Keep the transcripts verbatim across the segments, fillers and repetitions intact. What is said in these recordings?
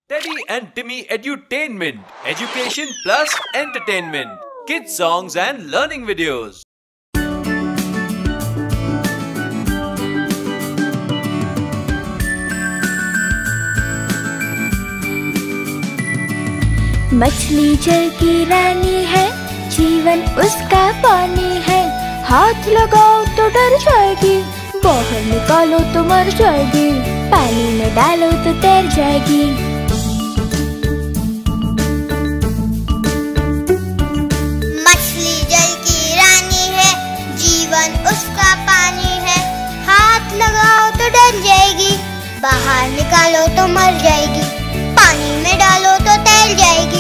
Teddy and Timmy Edutainment, education plus entertainment, kids songs and learning videos. मछली जल की रानी है, जीवन उसका पानी है। हाथ लगाओ तो डर जाएगी, बाहर निकालो तो मर जाएगी, पानी में डालो तो तैर जाएगी। मछली जल की रानी है, जीवन उसका पानी है। हाथ लगाओ तो डर जाएगी, बाहर निकालो तो मर जाएगी, पानी में डालो तो तैर जाएगी।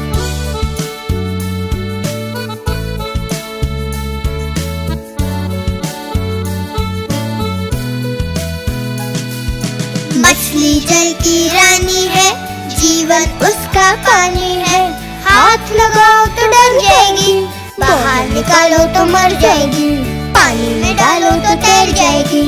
मछली जल की रानी है, जीवन उसका पानी है। हाथ लगाओ तो डर जाएगी, बाहर निकालो तो मर जाएगी, पानी में डालो तो तैर जाएगी।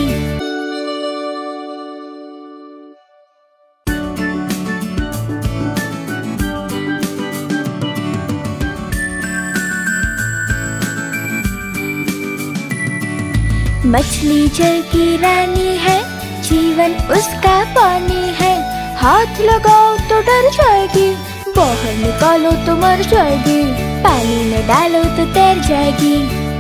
मछली जल की रानी है, जीवन उसका पानी है। हाथ लगाओ तो डर जाएगी, बाहर निकालो तो मर जाएगी, पानी में डालो तो तैर जाएगी।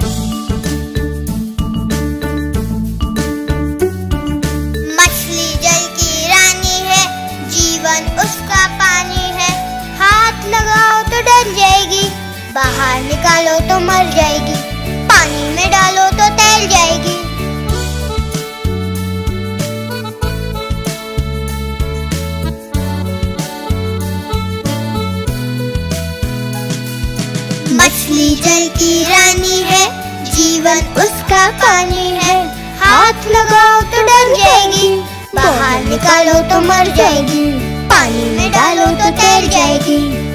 मछली जल की रानी है, जीवन उसका पानी है। हाथ लगाओ तो डर जाएगी, बाहर निकालो तो मर जाएगी, पानी में डालो तो तैर जाएगी। मछली जल की रानी है, जीवन उसका पानी है। हाथ लगाओ तो डर जाएगी, बाहर निकालो तो मर जाएगी, पानी में डालो तो तैर जाएगी।